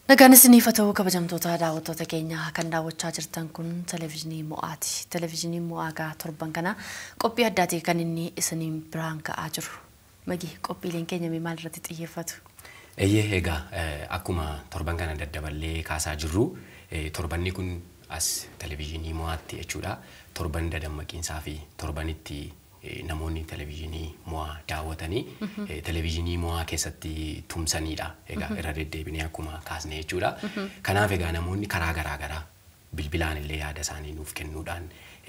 Nagaan isiniif haa ta'u kabajamtoota daawwattoota keenya kan daawwachaa jirtan kun televezyiinii Mo'aati. Televezyiiniin Mo'aa torban kana qophii addaatii kan inni isiniin biraan ka'aa jiru. Magi qophiileen keenya maal irratti xiyyeeffatu? Egaa akkuma torban kana daddaballee kaasaa jirru torbanni kun as televezyiinii Mo'aatti jechuudha. Torban dadammaqiinsaa fi torbanitti namoonni televezyiinii Mo'aa daawwatanii televezyiinii Mo'aa keessatti tumsanidha. Egaa irra deddeebinee akkuma kaasne jechuudha. Kanaaf egaa namoonni karaa garaa bilbilaan illee yaada isaanii nuuf kennuudhaan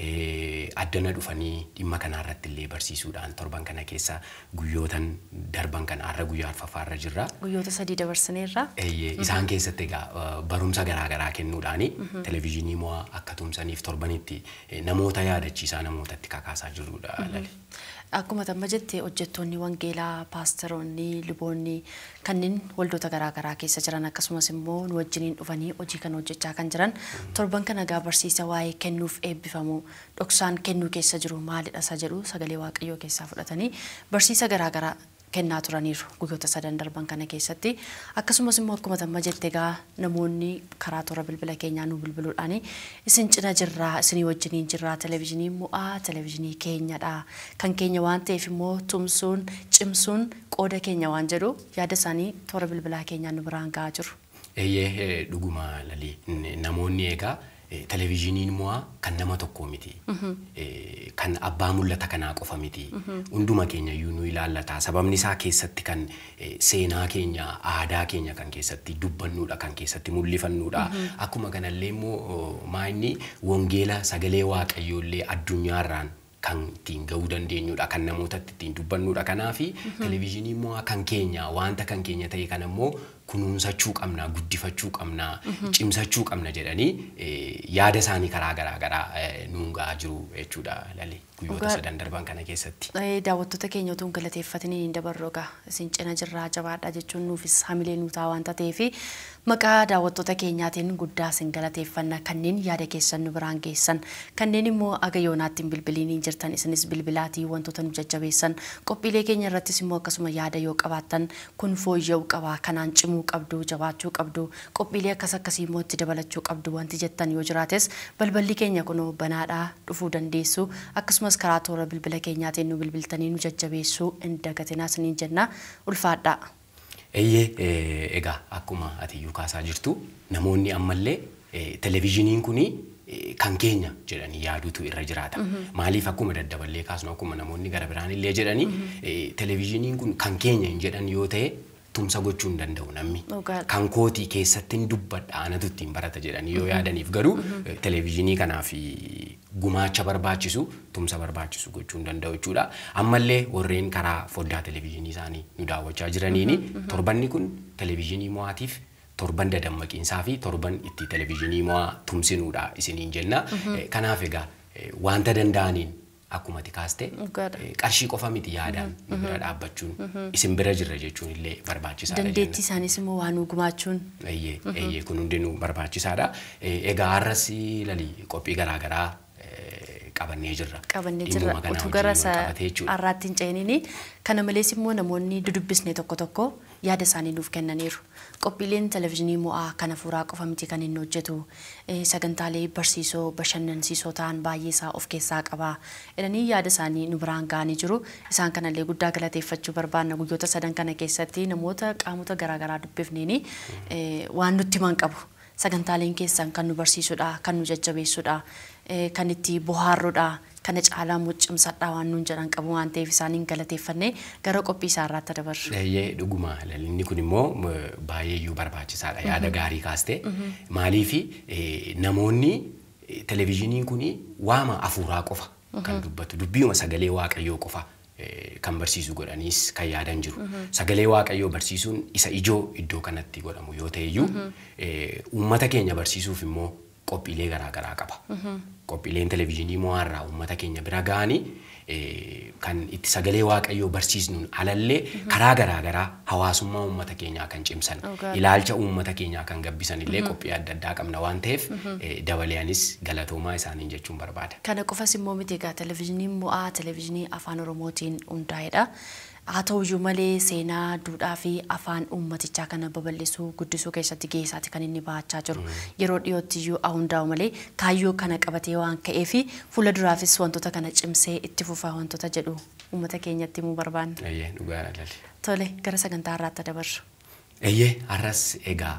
addana dhufanii dhimma kana irratti illee barsiisuudhaan torban kana keessa guyyootan darban kana har'a guyyaa arfaffaarra jirra. Guyyoota 3 dabarsaneerra. Isaan keessatti egaa barumsa garaa kennuudhaan televezyiinii Mo'aa akka tumsaniif torbanitti namoota yaadachiisaa namootatti kakaasaa jirudha. Akkuma tamma jettee hojjettoonni wangeelaa, paasteroonni, luboonni kanneen waldoota garaa keessa jiran akkasumas immoo nu wajjiniin dhufanii hojii kan hojjechaa kan jiran torban kana gaa barsiisa waa'ee kennuuf eebbifamu dhoksaan kennuu keessa jiru maalidha isa jedhu sagalee Waaqayyoo keessaa fudhatanii barsiisa garaa kennaa turaniiru guyyoota 3 darban kana keessatti akkasumas immoo akkuma tamma jettee gaa namoonni karaa toora bilbila keenyaa nu bilbiluudhaan isin cina jirraa isinii wajjiniin jirraa televezyiinii Mo'aa televezyiinii keenyadha kan keenya waan ta'eef immoo tumsuun cimsuun qooda keenya waan jedhu yaada isaanii toora bilbilaa keenyaa nu biraan ga'aa jiru. Dhuguma lalii namoonni egaa televezyiiniin Mo'aa kan nama tokko miti. Kan abbaa mul'ata kanaa qofa miti. Hunduma keenya iyyuu nu ilaallata. Sababni isaa keessatti kan seenaa keenya, aadaa keenya kan keessatti dubbannudha, kan keessatti mul'ifannudha. Akkuma kanallee immoo maayinni wangeela sagalee Waaqayyoollee addunyaarraan kan ittiin ga'uu dandeenyudha, kan namootatti ittiin dubbannudha. Kanaafi televezyiiniin Mo'aa kan keenya, wanta kan keenya ta'e kan ammoo kunuunsachuu qabna, guddifachuu qabna, cimsachuu qabna jedhanii yaada isaanii karaa garaa nuun ga'aa jiru jechuudha lalii guyyoota 3 darban kana keessatti. Daawwattoota keenya utuu galateeffatanii hin dabarru egaa isin cina jirraa jabaadha jechuun nuufis hamilee nuu ta'a waan ta'eef maqaa daawwattoota keenyaatiin guddaa isin galateeffanna kanneen yaada keessan nu biraan geessan kanneen immoo aga yoonaatti bilbiliin jirtan isinis bilbilaatii wantoota nu jajjabeessan qophiilee keenya irrattis immoo akkasuma yaada yoo qabaattan kun fooyya'uu qaba kanaan cimuu qabdu jabaachuu qabdu qophiilee akkasii immoo itti dabalachuu qabdu wanti jettan yoo jiraates balballi keenya kunoo banaadhaa dhufuu dandeessu akkasumas karaa toora bilbila keenyaatiin nu bilbiltanii nu jajjabeessuu hin dagatinaa isiniin jenna ulfaadhaa. Egaa akkuma ati iyyuu kaasaa jirtu namoonni ammallee televezyiiniin kuni kan keenya jedhanii yaaduutu irra jiraata. Maaliif akkuma daddaballee kaasnu akkuma namoonni gara biraan illee jedhanii televezyiiniin kun kan keenya hin jedhan yoo ta'e tumsa gochuu hin danda'u namni. Kan kootii keessatti hin dubbadha anatu ittiin barata jedhanii yoo yaadaniif garuu televezyiinii kanaaf gumaacha barbaachisu tumsa barbaachisu gochuu hin danda'u jechuudha. Ammallee warreen karaa foddaa televezyiinii isaanii nu daawwachaa jiraniini torbanni kun televezyiinii Mo'aatiif torban dadammaqiinsaa fi torban itti televezyiinii Mo'aa tumsinuudha isiniin jenna. Kanaaf egaa wanta danda'aniin akkuma ati kaaste qarshii qofa miti yaadaan nu bira dhaabbachuun isin bira jirra jechuun illee barbaachisaadha. Dandeettii isaanis immoo waan nu gumaachuun. Kun hundinuu barbaachisaadha. Egaa har'as lalii qophii garaa qabannee jirra. Utuu gara har'aatti hin ce'iniini kana malees immoo namoonni dudubbisne tokko yaada isaanii nuuf kennaniiru. Qophiileen televezyiinii Mo'aa kana fuuraa qofa miti kan inni hojjetu sagantaalee barsiisoo bashannansiisoo ta'an baay'ee isaa of keessaa qaba. Jedhanii yaada isaanii nu biraan ga'anii jiru. Isaan kanallee guddaa galateeffachuu barbaanna guyyoota 3 kana keessatti namoota qaamota garaa dubbifneeni waan nutti himan qabu. Sagantaaleen keessan kan nu barsiisudha, kan nu jajjabeessudha, kan itti bohaarrudha, kana caalaa muccimsadhaa waan nuun jedhan qabu waan ta'eef isaaniin galateeffannee gara qophii isaa irratti dabarru. Dhuguma inni kun immoo baay'ee iyyuu barbaachisaadha yaada gaarii kaaste. Maaliifi namoonni televezyiiniin kun waama hafuuraa qofa kan dubbatu dubbiuma sagalee Waaqayyoo qofa kan barsiisu godhaniis kan yaadan jiru. Sagalee Waaqayyoo barsiisuun isa ijoo iddoo kanatti godhamu yoo ta'e iyyuu uummata keenya barsiisuuf immoo qophiilee garaa qaba. Qophiileen televezyiinii Mo'aa irraa uummata keenya bira ga'anii kan itti sagalee Waaqayyoo barsiisnuun alallee karaa garaa hawaasummaa uummata keenyaa kan cimsan ilaalcha uummata keenyaa kan gabbisan illee qophii adda qabna waan ta'eef dabaleenis galatoomaa isaaniin jechuun barbaada. Kana qofas immoo miti egaa televezyiiniin Mo'aa televezyiinii afaan Oromootiin hundaa'edha. haa ta'uyyuu malee seenaa duudhaa fi afaan uummatichaa kana babal'isuu guddisuu keessatti geessaati kan inni bahachaa jiru. Yeroo dhiyootti iyyuu hundaa'u malee kaayyoo kana qabatee waan ka'eef fuula duraafis wantoota kana cimsee itti fufaa wantoota jedhu uummata keenyatti himuu barbaanna. Dhugaa dhalli. Tole gara sagantaa har'aatti dabarru. Har'as egaa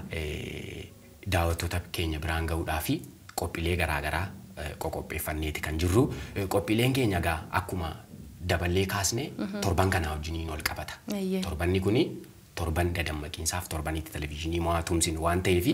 daawwattoota keenya biraan gahuudhaa fi qophiilee garaagaraa qopheeffanneeti kan jirru. Qophiileen keenya egaa akkuma daballee kaasne torban kana wajjiniin ol qabata. Torbanni kuni torban dadammaqiinsaaf torbanitti televiizinii mo'atumsin waan ta'eef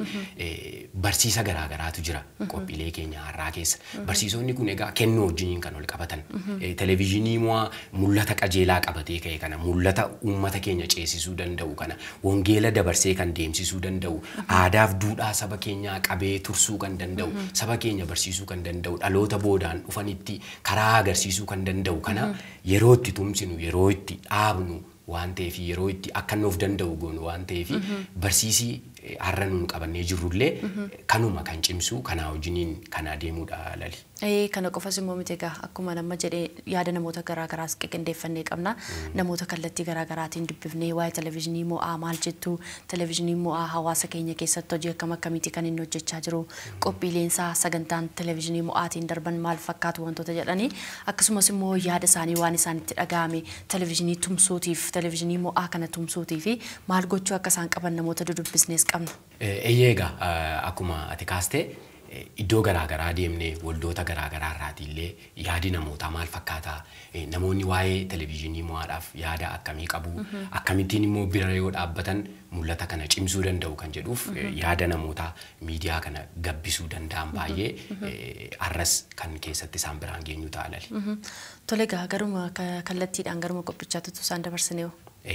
barsiisa garaagaraatu jira qophiilee keenya har'aa keessa. Barsiisonni kun egaa kennuu wajjiniin kan ol qabatan. Televiizinii mo'aa mul'ata qajeelaa qabatee ka'e kana mul'ata uummata keenya ceesisuu danda'u kana wangeela dabarsee kan deemsisuu danda'u aadaaf duudhaa saba keenyaa qabee tursuu kan danda'u saba keenya barsiisuu kan danda'u dhaloota boodaan dhufanitti karaa agarsiisuu kan danda'u kana yeroo itti tumsinu yeroo itti dhaabnu waan ta'eef yeroo itti akka nuuf danda'u goonu waan ta'eef barsiisii har'a nuun qabannee jirrullee kanuma kan cimsu kanaa wajjiniin kana deemuudha lali. Kana qofas immoo miti egaa akkuma nama jedhee yaada namoota garaagaraas qindeeffannee qabna. Namoota kallattii garaagaraatiin dubbifnee waa'ee televiizinii mo'aa maal jettu televiizinii mo'aa hawaasa keenya keessatti hojii akkamiiti kan inni hojjechaa jiru qophiileensaa sagantaan televiizinii mo'aatiin darban maal fakkaatu wantoota jedhanii akkasumas immoo yaada isaanii waan isaanitti dhaga'ame televiizinii tumsuutiif televiizinii mo'aa kana tumsuutii fi maal gochuu akka isaan qaban namoota dudubbisnees qabna. Egaa akkuma ati kaastee iddoo garaagaraa deemnee waldoota garaagaraa irraatiillee yaadi namootaa maal fakkaata namoonni waa'ee televiizinii mo'aadhaaf yaada akkamii qabu akkamittiin immoo bira yoo dhaabbatan mul'ata kana cimsuu danda'u kan jedhuuf yaada namootaa miidiyaa kana gabbisuu danda'an baay'ee har'as kan keessatti isaan biraan geenyu ta'a lali. Tole egaa garuma kallattiidhaan garuma qophichaatti isaan dabarsinee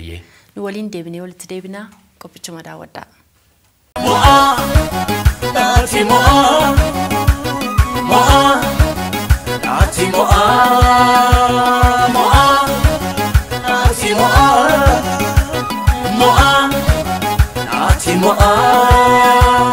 nu waliin deebinee walitti deebinaa qophichuma daawwadhaa. Dati mo'a, dati mo'a, dati mo'a, dati mo'a.